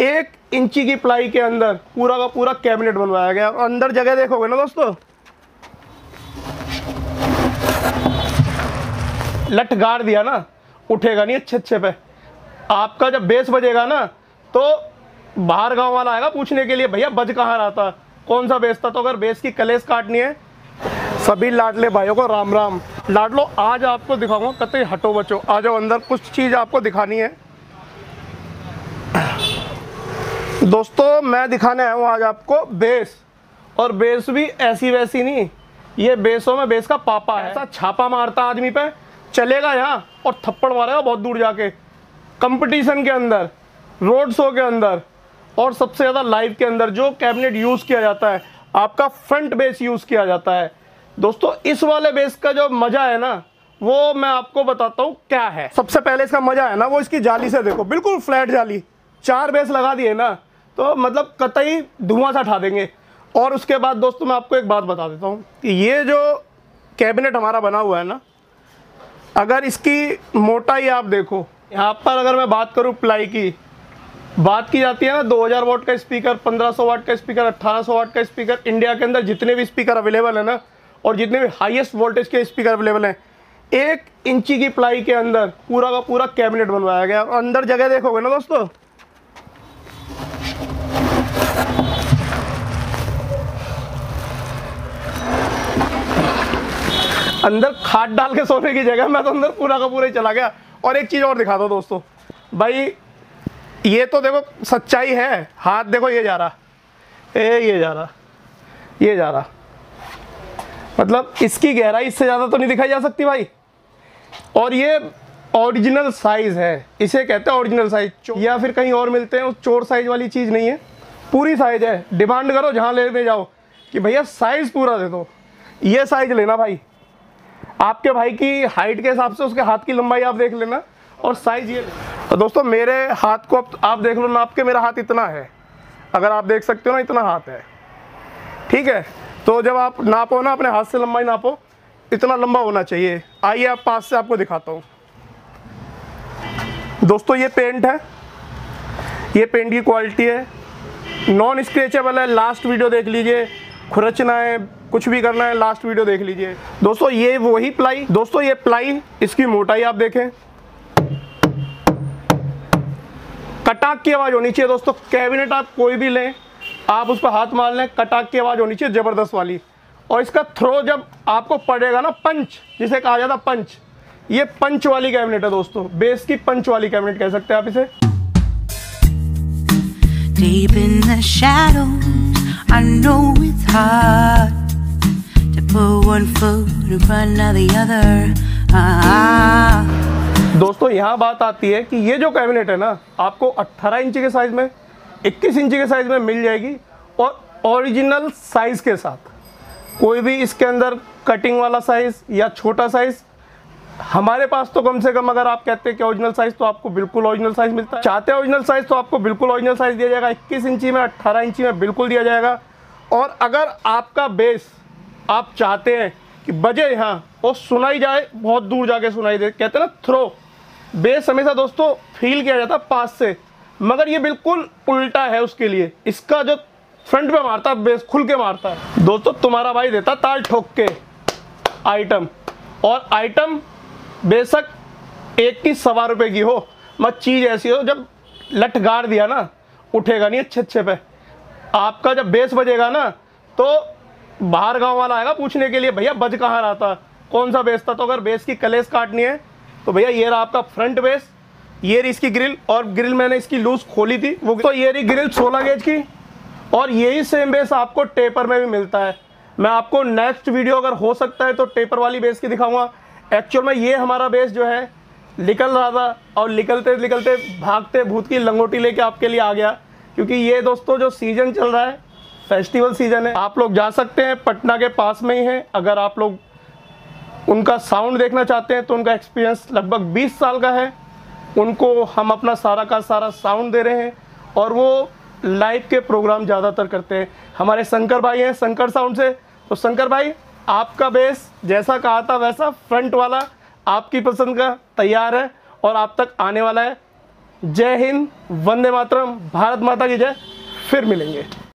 1 इंची की प्लाई के अंदर पूरा का पूरा कैबिनेट बनवाया गया। और अंदर जगह देखोगे ना दोस्तों, लट गाड़ दिया ना, उठेगा नहीं अच्छे पे। आपका जब बेस बजेगा ना तो बाहर गांव वाला आएगा पूछने के लिए, भैया बज कहाँ रहा था, कौन सा बेस था। तो अगर बेस की कलेस काटनी है, सभी लाडले भाइयों को राम राम। लाडलो, आज आपको दिखाऊंगा, कतई हटो बचो, आ जाओ अंदर, कुछ चीज़ आपको दिखानी है। दोस्तों मैं दिखाने आया हूँ आज आपको बेस, और बेस भी ऐसी वैसी नहीं, ये बेसों में बेस का पापा है। ऐसा छापा मारता आदमी पे, चलेगा यहाँ और थप्पड़ मारेगा बहुत दूर जाके, कंपटीशन के अंदर, रोड शो के अंदर, और सबसे ज़्यादा लाइव के अंदर। जो कैबिनेट यूज़ किया जाता है, आपका फ्रंट बेस यूज़ किया जाता है। दोस्तों इस वाले बेस का जो मज़ा है ना, वो मैं आपको बताता हूँ क्या है। सबसे पहले इसका मज़ा है ना, वो इसकी जाली से देखो, बिल्कुल फ्लैट जाली। 4 बेस लगा दिए ना तो मतलब कतई धुआं सा उठा देंगे। और उसके बाद दोस्तों मैं आपको एक बात बता देता हूँ कि ये जो कैबिनेट हमारा बना हुआ है ना, अगर इसकी मोटाई आप देखो, यहाँ पर अगर मैं बात करूँ प्लाई की, बात की जाती है ना 2000 वाट का स्पीकर, 1500 वाट का स्पीकर, 1800 वाट का स्पीकर। इंडिया के अंदर जितने भी स्पीकर अवेलेबल है ना, और जितने भी हाईएस्ट वोल्टेज के स्पीकर अवेलेबल हैं, 1 इंची की प्लाई के अंदर पूरा का पूरा कैबिनेट बनवाया गया। और अंदर जगह देखोगे ना दोस्तों, अंदर खाट डाल के सोने की जगह, मैं तो अंदर पूरा का पूरा ही चला गया। और एक चीज़ और दिखा दो दोस्तों, भाई ये तो देखो सच्चाई है, हाथ देखो ये जा रहा, ये जा रहा, ये जा रहा, मतलब इसकी गहराई इससे ज़्यादा तो नहीं दिखाई जा सकती भाई। और ये ओरिजिनल साइज़ है, इसे कहते हैं ओरिजिनल साइज़, या फिर कहीं और मिलते हैं, उस चोर साइज़ वाली चीज़ नहीं है, पूरी साइज़ है। डिमांड करो जहाँ लेने जाओ कि भैया साइज़ पूरा दे दो, ये साइज़ लेना भाई। आपके भाई की हाइट के हिसाब से उसके हाथ की लंबाई आप देख लेना, और साइज़ ये। तो दोस्तों मेरे हाथ को आप देख लो, नाप के मेरा हाथ इतना है, अगर आप देख सकते हो ना, इतना हाथ है, ठीक है। तो जब आप नापो ना, अपने हाथ से लंबाई नापो, इतना लंबा होना चाहिए। आइए आप पास से आपको दिखाता हूँ। दोस्तों ये पेंट है, ये पेंट की क्वालिटी है, नॉन स्क्रैचेबल है। लास्ट वीडियो देख लीजिए, खुरचना है, कुछ भी करना है, लास्ट वीडियो देख लीजिए। दोस्तों ये वही प्लाई, दोस्तों ये प्लाई, इसकी मोटाई आप देखें, कटाक की आवाज़ होनी चाहिए। दोस्तों कैबिनेट आप कोई भी लें, आप उस पर हाथ मार लें, कटाक की आवाज़ होनी चाहिए ज़बरदस्त वाली। और इसका थ्रो जब आपको पड़ेगा ना, पंच जिसे कहा जाता पंच, ये पंच वाली कैबिनेट है दोस्तों, बेस की पंच वाली कैबिनेट कह सकते हैं आप इसे। Deep in the shadows, I know it's hard to put one foot in front of the other. दोस्तों यहाँ बात आती है कि ये जो कैबिनेट है ना, आपको 18 इंची के साइज़ में, 21 इंची के साइज़ में मिल जाएगी, और ओरिजिनल साइज़ के साथ। कोई भी इसके अंदर कटिंग वाला साइज़ या छोटा साइज़ हमारे पास तो कम से कम, अगर आप कहते हैं कि ओरिजिनल साइज़, तो आपको बिल्कुल ओरिजिनल साइज़ मिलता है। चाहते हैं ओरिजिनल साइज़ तो आपको बिल्कुल ओरिजिनल साइज़ दिया जाएगा, 21 इंची में, 18 इंची में बिल्कुल दिया जाएगा। और अगर आपका बेस आप चाहते हैं कि बजे यहाँ और सुनाई जाए, बहुत दूर जाके सुनाई दे, कहते हैं ना थ्रो, बेस हमेशा दोस्तों फील किया जाता है पास से, मगर ये बिल्कुल उल्टा है उसके लिए। इसका जो फ्रंट पे मारता है बेस, खुल के मारता है दोस्तों। तुम्हारा भाई देता ताल ठोक के आइटम, और आइटम बेशक 1 की 1.25 रुपये की हो, मत चीज़ ऐसी हो जब लट गाड़ दिया ना, उठेगा नहीं अच्छे पे। आपका जब बेस बजेगा ना तो बाहर गांव वाला आएगा पूछने के लिए, भैया बज कहाँ रहा था, कौन सा बेस था। तो अगर बेस की कलेस काटनी है तो भैया ये रहा आपका फ्रंट बेस, ये रही इसकी ग्रिल, और ग्रिल मैंने इसकी लूज खोली थी वो, तो ये रही ग्रिल 16 गेज की। और यही सेम बेस आपको टेपर में भी मिलता है। मैं आपको नेक्स्ट वीडियो अगर हो सकता है तो टेपर वाली बेस की दिखाऊंगा। एक्चुअल में ये हमारा बेस जो है निकल रहा था, और निकलते निकलते भागते भूत की लंगोटी लेके आपके लिए आ गया, क्योंकि ये दोस्तों जो सीज़न चल रहा है, फेस्टिवल सीज़न है। आप लोग जा सकते हैं, पटना के पास में ही है। अगर आप लोग उनका साउंड देखना चाहते हैं तो उनका एक्सपीरियंस लगभग 20 साल का है। उनको हम अपना सारा का सारा साउंड दे रहे हैं, और वो लाइव के प्रोग्राम ज़्यादातर करते हैं। हमारे शंकर भाई हैं शंकर साउंड से। तो शंकर भाई, आपका बेस जैसा कहा था वैसा फ्रंट वाला आपकी पसंद का तैयार है और आप तक आने वाला है। जय हिंद, वंदे मातरम, भारत माता की जय। फिर मिलेंगे।